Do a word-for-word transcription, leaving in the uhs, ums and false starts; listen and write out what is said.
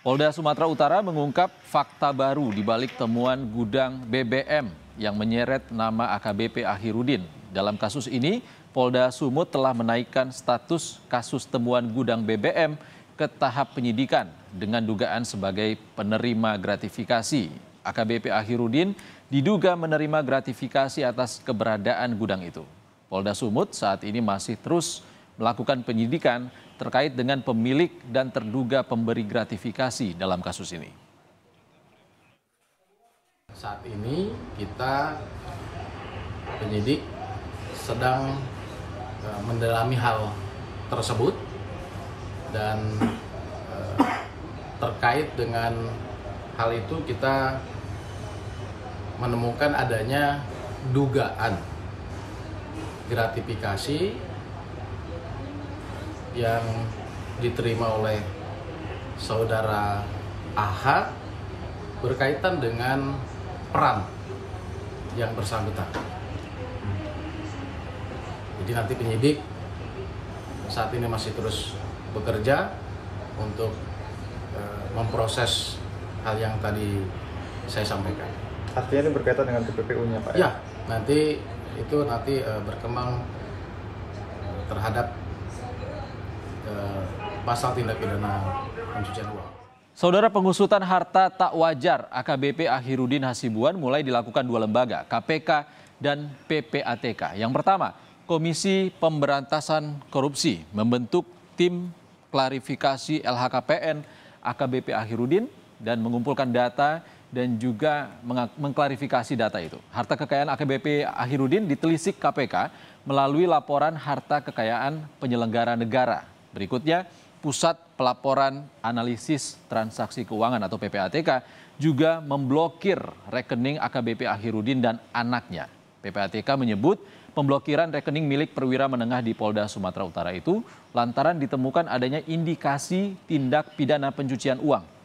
Polda Sumatera Utara mengungkap fakta baru di balik temuan gudang B B M yang menyeret nama A K B P Akhirudin. Dalam kasus ini, Polda Sumut telah menaikkan status kasus temuan gudang B B M ke tahap penyidikan dengan dugaan sebagai penerima gratifikasi. A K B P Akhirudin diduga menerima gratifikasi atas keberadaan gudang itu. Polda Sumut saat ini masih terus melakukan penyidikan terkait dengan pemilik dan terduga pemberi gratifikasi dalam kasus ini. Saat ini kita penyidik sedang mendalami hal tersebut dan terkait dengan hal itu kita menemukan adanya dugaan gratifikasi yang diterima oleh saudara A H berkaitan dengan peran yang bersangkutan. Jadi nanti penyidik saat ini masih terus bekerja untuk e, memproses hal yang tadi saya sampaikan. Artinya ini berkaitan dengan T P P U-nya, Pak? Ya, nanti itu nanti e, berkembang terhadap pasal tindak pidana pencucian uang. Saudara, pengusutan harta tak wajar A K B P Akhirudin Hasibuan mulai dilakukan dua lembaga, K P K dan P P A T K. Yang pertama, Komisi Pemberantasan Korupsi membentuk tim klarifikasi L H K P N A K B P Akhirudin dan mengumpulkan data dan juga mengklarifikasi data itu. Harta kekayaan A K B P Akhirudin ditelisik K P K melalui laporan harta kekayaan penyelenggara negara. Berikutnya, Pusat Pelaporan Analisis Transaksi Keuangan atau P P A T K juga memblokir rekening A K B P Akhirudin dan anaknya. P P A T K menyebut pemblokiran rekening milik perwira menengah di Polda Sumatera Utara itu lantaran ditemukan adanya indikasi tindak pidana pencucian uang.